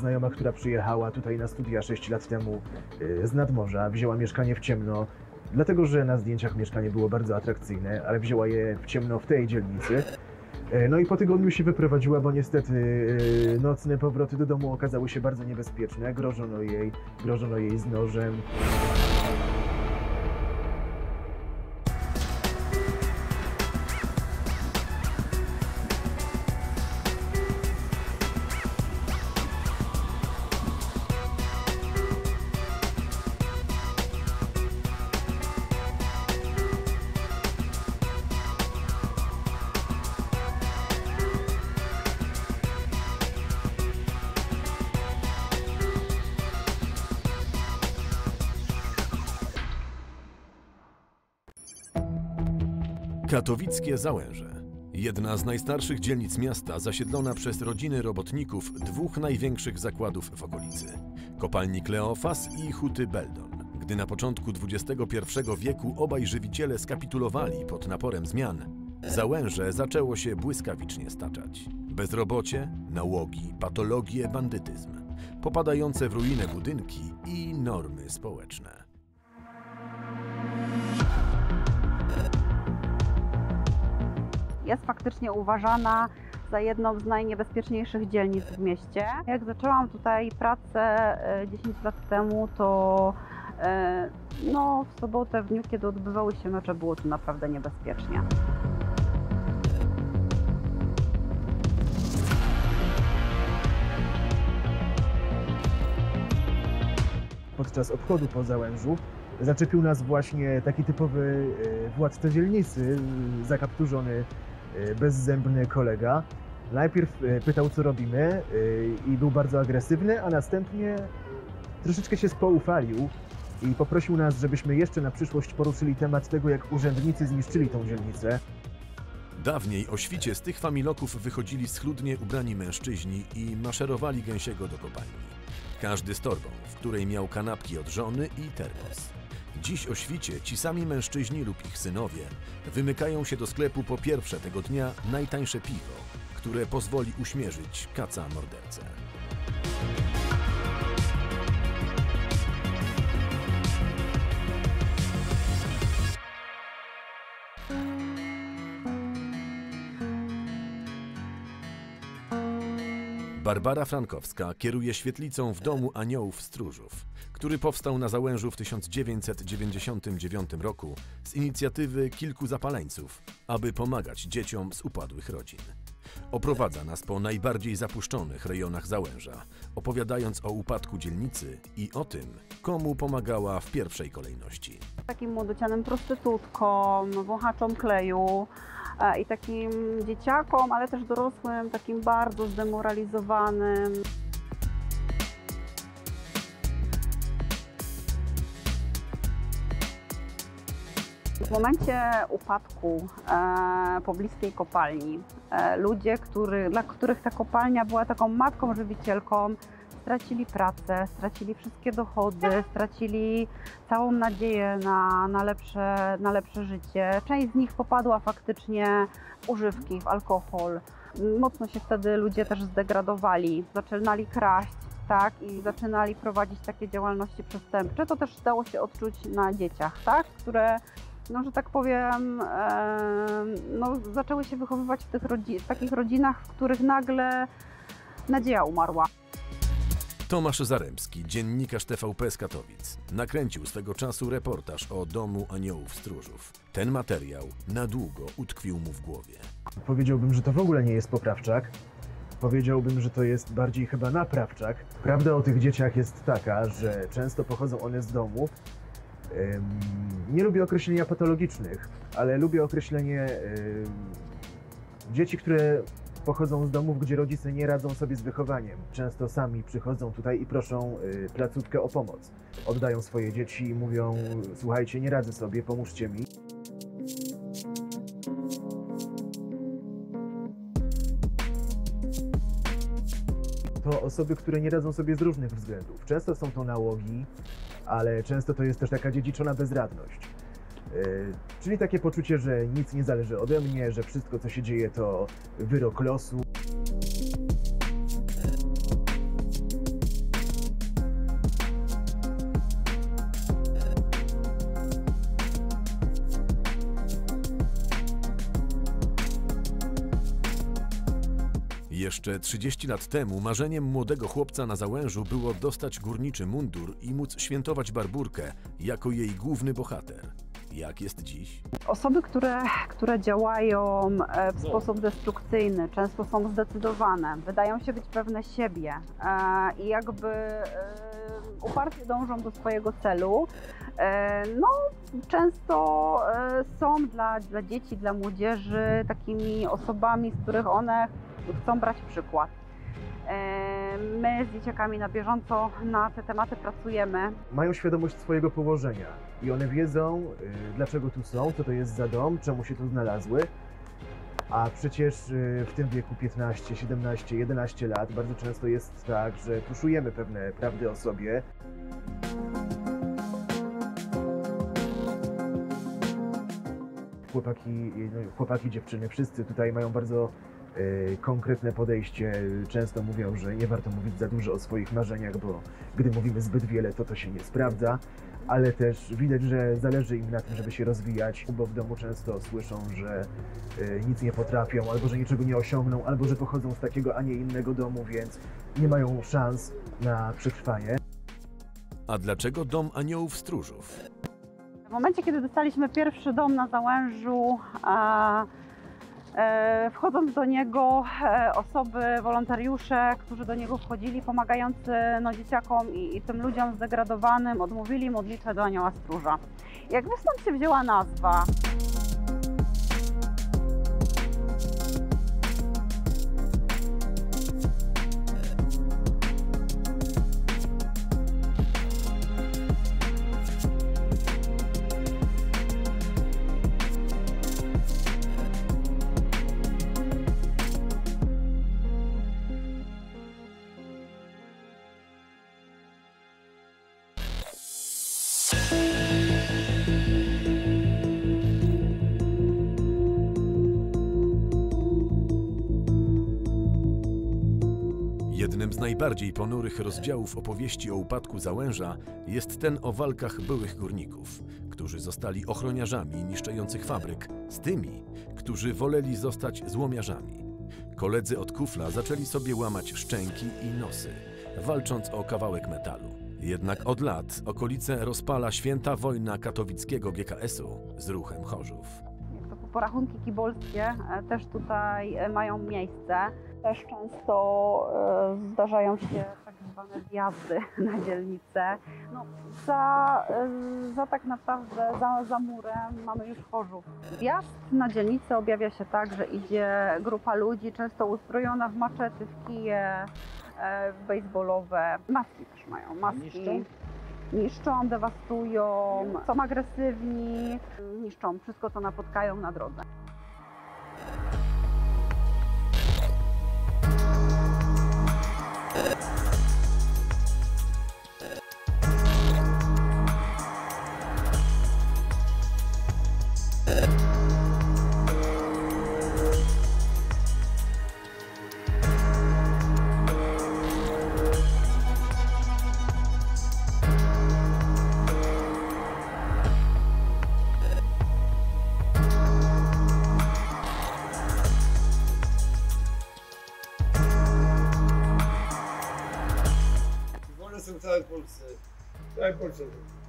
znajoma, która przyjechała tutaj na studia 6 lat temu z nadmorza, wzięła mieszkanie w ciemno, dlatego że na zdjęciach mieszkanie było bardzo atrakcyjne, ale wzięła je w ciemno w tej dzielnicy. No i po tygodniu się wyprowadziła, bo niestety nocne powroty do domu okazały się bardzo niebezpieczne. Grożono jej z nożem. Katowickie Załęże. Jedna z najstarszych dzielnic miasta, zasiedlona przez rodziny robotników dwóch największych zakładów w okolicy. Kopalni Kleofas i Huty Beldon. Gdy na początku XXI wieku obaj żywiciele skapitulowali pod naporem zmian, Załęże zaczęło się błyskawicznie staczać. Bezrobocie, nałogi, patologie, bandytyzm. Popadające w ruinę budynki i normy społeczne. Jest faktycznie uważana za jedną z najniebezpieczniejszych dzielnic w mieście. Jak zaczęłam tutaj pracę 10 lat temu, to w sobotę, w dniu, kiedy odbywały się mecze, było tu naprawdę niebezpiecznie. Podczas obchodu po Załężu zaczepił nas właśnie taki typowy władca dzielnicy, zakapturzony, bezzębny kolega. Najpierw pytał, co robimy i był bardzo agresywny, a następnie troszeczkę się spoufalił i poprosił nas, żebyśmy jeszcze na przyszłość poruszyli temat tego, jak urzędnicy zniszczyli tą dzielnicę. Dawniej o świcie z tych familoków wychodzili schludnie ubrani mężczyźni i maszerowali gęsiego do kopalni. Każdy z torbą, w której miał kanapki od żony i termos. Dziś o świcie ci sami mężczyźni lub ich synowie wymykają się do sklepu po pierwsze tego dnia najtańsze piwo, które pozwoli uśmierzyć kaca mordercę. Barbara Frankowska kieruje świetlicą w Domu Aniołów Stróżów, który powstał na Załężu w 1999 roku z inicjatywy kilku zapaleńców, aby pomagać dzieciom z upadłych rodzin. Oprowadza nas po najbardziej zapuszczonych rejonach Załęża, opowiadając o upadku dzielnicy i o tym, komu pomagała w pierwszej kolejności. Takim młodocianym prostytutkom, wąchaczom kleju i takim dzieciakom, ale też dorosłym, takim bardzo zdemoralizowanym. W momencie upadku pobliskiej kopalni ludzie, dla których ta kopalnia była taką matką żywicielką, stracili pracę, stracili wszystkie dochody, stracili całą nadzieję na lepsze życie. Część z nich popadła faktycznie w używki, w alkohol. Mocno się wtedy ludzie też zdegradowali, zaczynali kraść, tak, i zaczynali prowadzić takie działalności przestępcze. To też dało się odczuć na dzieciach, tak, które, że tak powiem, zaczęły się wychowywać w takich rodzinach, w których nagle nadzieja umarła. Tomasz Zaremski, dziennikarz TVP z Katowic, nakręcił swego czasu reportaż o Domu Aniołów Stróżów. Ten materiał na długo utkwił mu w głowie. Powiedziałbym, że to w ogóle nie jest poprawczak. Powiedziałbym, że to jest bardziej chyba naprawczak. Prawda o tych dzieciach jest taka, że często pochodzą one z domów. Nie lubię określenia patologicznych, ale lubię określenie dzieci, które pochodzą z domów, gdzie rodzice nie radzą sobie z wychowaniem. Często sami przychodzą tutaj i proszą placówkę o pomoc. Oddają swoje dzieci i mówią: słuchajcie, nie radzę sobie, pomóżcie mi. To osoby, które nie radzą sobie z różnych względów. Często są to nałogi, ale często to jest też taka dziedziczona bezradność. Czyli takie poczucie, że nic nie zależy ode mnie, że wszystko, co się dzieje, to wyrok losu. Jeszcze 30 lat temu marzeniem młodego chłopca na Załężu było dostać górniczy mundur i móc świętować Barbórkę jako jej główny bohater. Jak jest dziś? Osoby, które działają w sposób destrukcyjny, często są zdecydowane, wydają się być pewne siebie i jakby uparcie dążą do swojego celu. No, często są dla dzieci, dla młodzieży takimi osobami, z których one chcą brać przykład. My z dzieciakami na bieżąco na te tematy pracujemy. Mają świadomość swojego położenia i one wiedzą, dlaczego tu są, co to jest za dom, czemu się tu znalazły. A przecież w tym wieku 15, 17, 11 lat bardzo często jest tak, że tuszujemy pewne prawdy o sobie. Chłopaki, dziewczyny, wszyscy tutaj mają bardzo konkretne podejście. Często mówią, że nie warto mówić za dużo o swoich marzeniach, bo gdy mówimy zbyt wiele, to się nie sprawdza. Ale też widać, że zależy im na tym, żeby się rozwijać, bo w domu często słyszą, że nic nie potrafią, albo że niczego nie osiągną, albo że pochodzą z takiego, a nie innego domu, więc nie mają szans na przetrwanie. A dlaczego Dom Aniołów Stróżów? W momencie, kiedy dostaliśmy pierwszy dom na Załężu, wchodząc do niego, osoby, wolontariusze, którzy do niego wchodzili, pomagający dzieciakom i tym ludziom zdegradowanym, odmówili modlitwę do Anioła Stróża. Jakby stąd się wzięła nazwa. Jednym z najbardziej ponurych rozdziałów opowieści o upadku Załęża jest ten o walkach byłych górników, którzy zostali ochroniarzami niszczących fabryk z tymi, którzy woleli zostać złomiarzami. Koledzy od kufla zaczęli sobie łamać szczęki i nosy, walcząc o kawałek metalu. Jednak od lat okolice rozpala święta wojna katowickiego GKS-u z ruchem Chorzów. Porachunki kibolskie też tutaj mają miejsce. Też często zdarzają się tak zwane zjazdy na dzielnicę. No, za tak naprawdę, za murem mamy już Chorzów. Wjazd na dzielnicę objawia się tak, że idzie grupa ludzi, często ustrojona w maczety, w kije, w baseballowe. Maski też mają, maski. Niszczą, dewastują, są agresywni, niszczą wszystko, co napotkają na drodze. Są w całej Polsce. W całej Polsce.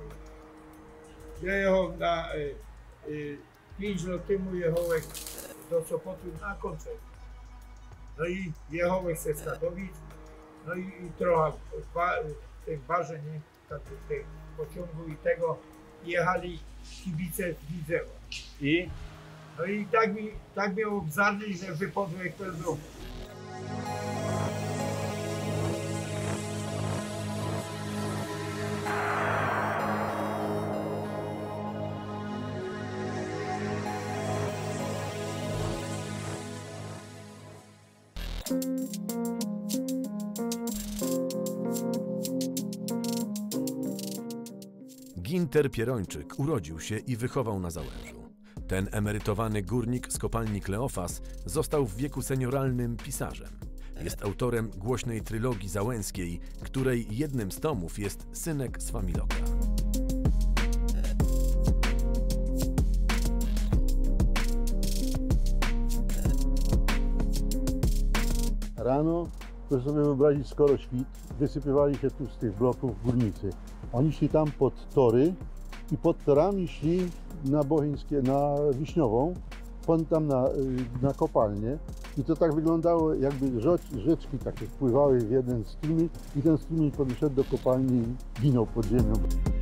Ja jechałem na 5 lat temu jechałem do Sopotu na koncert. No i jechałem z Katowic, no i trochę w tym barze, nie, w tym pociągu i tego jechali kibice z Widzewa. I? No i tak mnie obzarli, że wypadłem jak bez ruchu. Ginter Pierończyk urodził się i wychował na Załężu. Ten emerytowany górnik z kopalni Kleofas został w wieku senioralnym pisarzem. Jest autorem głośnej trylogii załęskiej, której jednym z tomów jest Synek z Familoka. Rano, proszę sobie wyobrazić, skoro świt, wysypywali się tu z tych bloków górnicy. Oni szli tam pod tory i pod torami szli na Bocheńskie, na Wiśniową, tam na kopalnię. I to tak wyglądało, jakby rzeczki takie wpływały w jeden strumień i ten strumień podszedł do kopalni i ginął pod ziemią.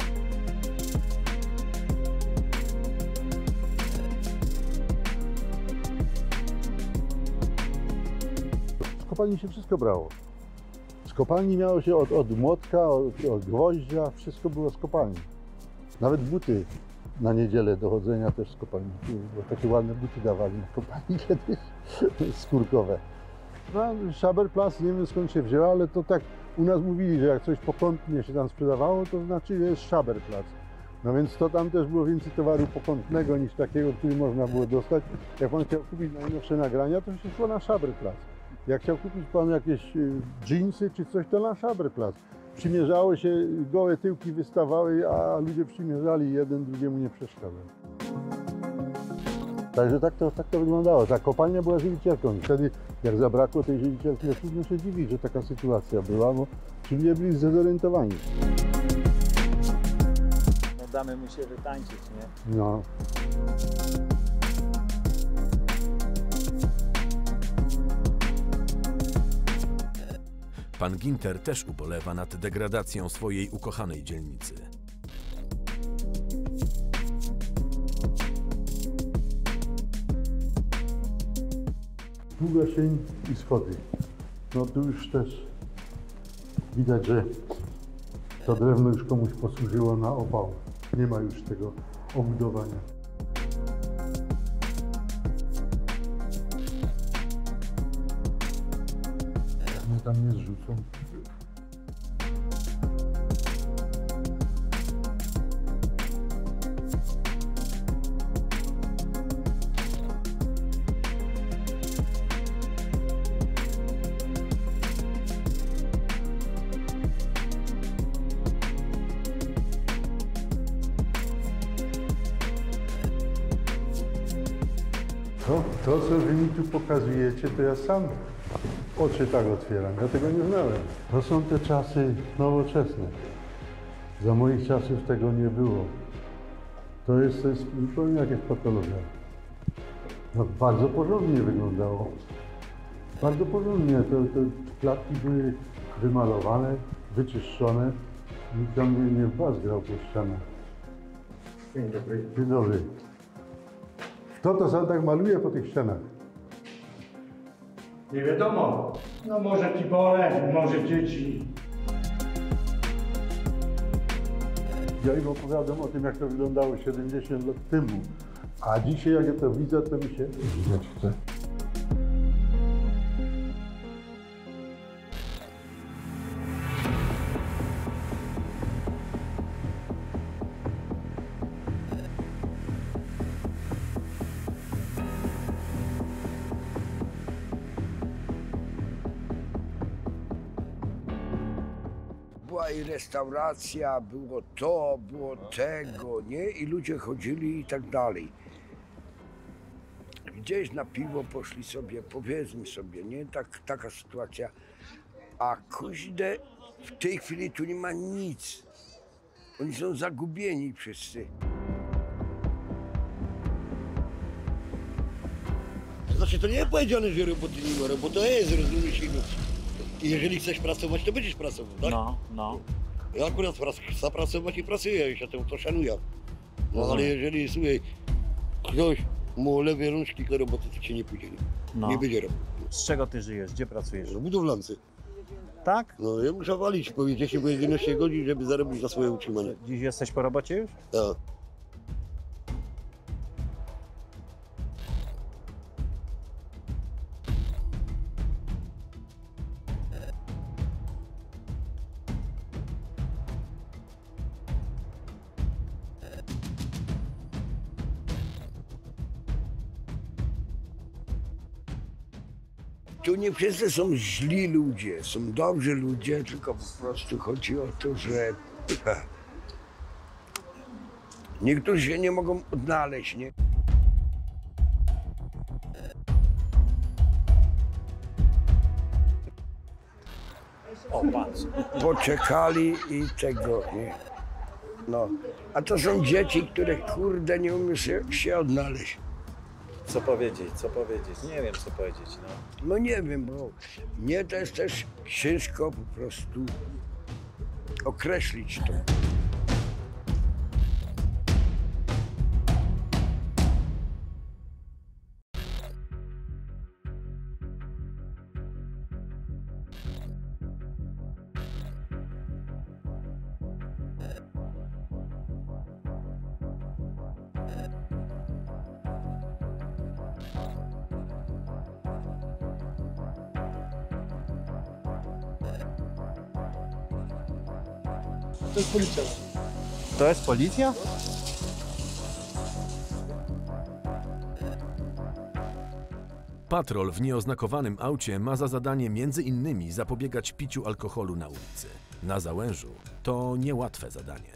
Z kopalni się wszystko brało. Z kopalni miało się od młotka, od gwoździa, wszystko było z kopalni. Nawet buty na niedzielę do chodzenia też z kopalni, bo takie ładne buty dawali na kopalni kiedyś, skórkowe. No, Schaberplatz, nie wiem skąd się wzięła, ale to tak u nas mówili, że jak coś pokątnie się tam sprzedawało, to znaczy, że jest Schaberplatz. No więc to tam też było więcej towaru pokątnego niż takiego, który można było dostać. Jak pan chciał kupić najnowsze nagrania, to się szło na Schaberplatz. Jak chciał kupić pan jakieś dżinsy czy coś, to na Schaberplatz. Przymierzało się, gołe tyłki wystawały, a ludzie przymierzali i jeden drugiemu nie przeszkadzał. Także tak to wyglądało. Ta kopalnia była żywicielką. I wtedy, jak zabrakło tej żywicielki, to trudno się dziwić, że taka sytuacja była, bo ci ludzie byli zdezorientowani. No damy mu się wytańczyć, nie? No. Pan Ginter też ubolewa nad degradacją swojej ukochanej dzielnicy. Długa sień i schody. No tu już też widać, że to drewno już komuś posłużyło na opał. Nie ma już tego obudowania. Mnie tam nie zrzucą. To, co wy mi tu pokazujecie, to ja sam oczy tak otwieram. Ja tego nie znałem. To są te czasy nowoczesne. Za moich czasów tego nie było. To jest zupełnie jakaś patologia. No, bardzo porządnie wyglądało. Bardzo porządnie. Te klatki były wymalowane, wyczyszczone. Nikt tam nie wbazgrał po ścianach. Dzień dobry. Dzień dobry. Kto to sam tak maluje po tych ścianach? Nie wiadomo. No może kibole, może dzieci. Ja im opowiadam o tym, jak to wyglądało 70 lat temu. A dzisiaj, jak ja to widzę, to mi się widzieć chce. Była i restauracja, było to, było tego, nie? I ludzie chodzili i tak dalej. Gdzieś na piwo poszli sobie, powiedzmy sobie, nie? Taka sytuacja. A kuźde, w tej chwili tu nie ma nic. Oni są zagubieni wszyscy. Znaczy to nie jest powiedziane, że roboty nie ma, robota jest, rozumiesz? I jeżeli chcesz pracować, to będziesz pracował, tak? No. Ja akurat chcę pracować i pracuję, ja to szanuję. No ale jeżeli, słuchaj, ktoś mu lewej rączki do roboty, to cię nie pójdzie, nie będzie robił. Z czego ty żyjesz? Gdzie pracujesz? No budowlance. Tak? No ja muszę walić po 10 bo 11 godzin, żeby zarobić na swoje utrzymanie. Dziś jesteś po robocie już? Tak. Tu nie wszyscy są źli ludzie, są dobrzy ludzie, tylko po prostu chodzi o to, że niektórzy się nie mogą odnaleźć, nie? O, patrz. poczekali i tego, nie? No, a to są dzieci, które kurde nie umieją się odnaleźć. Co powiedzieć, co powiedzieć? Nie wiem, co powiedzieć, no. No nie wiem, bo mnie to jest też ciężko po prostu określić to. To jest policja? Patrol w nieoznakowanym aucie ma za zadanie między innymi zapobiegać piciu alkoholu na ulicy. Na Załężu to niełatwe zadanie.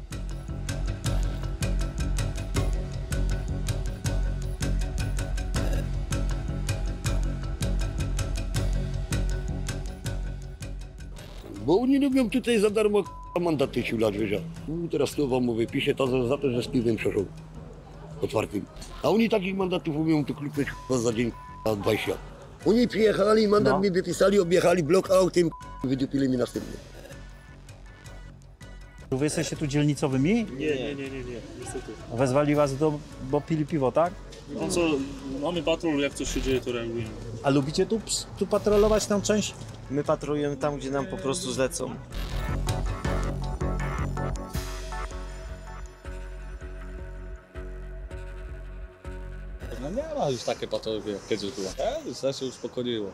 Bo oni lubią tutaj za darmo mandaty ciulać, wiesz. Teraz to wam mówię, pisze to za to, że z piwem przeszło. Otwartym. A oni takich mandatów umieją tu klupać za dzień 20. Oni przyjechali, mandat mi wypisali, objechali blok autem, wydupili mi następny. Wy jesteście tu dzielnicowymi? Nie, niestety. Wezwali was bo pili piwo, tak? No co, mamy patrol, jak coś się dzieje, to reagujemy. A lubicie tu patrolować tą część? My patrolujemy tam, gdzie nam po prostu zlecą. No nie ma już takie patologii jak kiedyś było. Już się uspokoiło.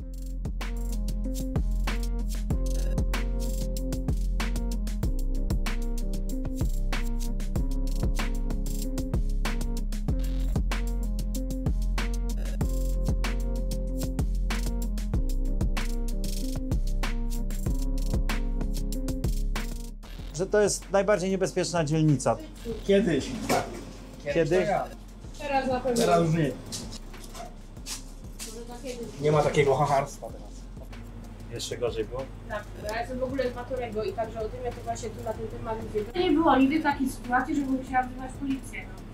Że to jest najbardziej niebezpieczna dzielnica. Kiedyś. Kiedyś? Teraz na pewno. Teraz już nie. Nie ma takiego hacharstwa teraz. Jeszcze gorzej było? Tak, ja jestem w ogóle z Batorego i także o tym ja to właśnie tu na ten temat mówię. Nie było nigdy takiej sytuacji, żeby musiała wzywać policję. No.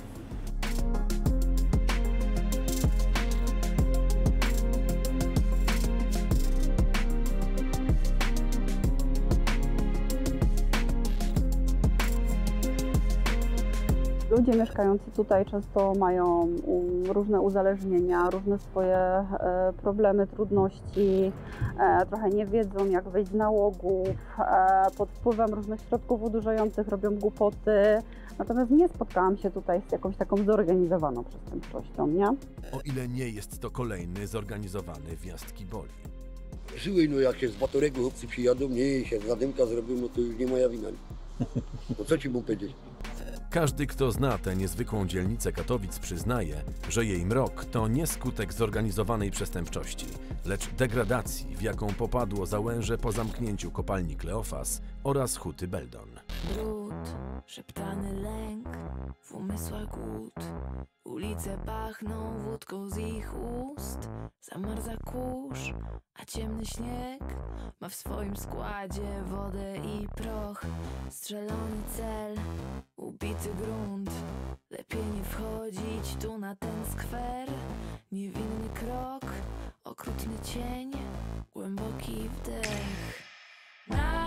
Ludzie mieszkający tutaj często mają różne uzależnienia, różne swoje problemy, trudności, trochę nie wiedzą jak wyjść z nałogów, pod wpływem różnych środków odurzających robią głupoty. Natomiast nie spotkałam się tutaj z jakąś taką zorganizowaną przestępczością, nie? O ile nie jest to kolejny zorganizowany wjazd kiboli. Słuchaj, no jak się z Batorego chłopcy przyjadą, nie się zadymka zrobią, no to już nie moja wina. No co ci mu powiedzieć? Każdy, kto zna tę niezwykłą dzielnicę Katowic, przyznaje, że jej mrok to nie skutek zorganizowanej przestępczości, lecz degradacji, w jaką popadło Załęże po zamknięciu kopalni Kleofas oraz huty Beldon. Brud, szeptany lęk, w umysłach głód. Ulice pachną wódką z ich ust. Zamarza kurz, a ciemny śnieg ma w swoim składzie wodę i proch. Strzelony cel, ubity grunt. Lepiej nie wchodzić tu na ten skwer. Niewinny krok, okrutny cień, głęboki wdech.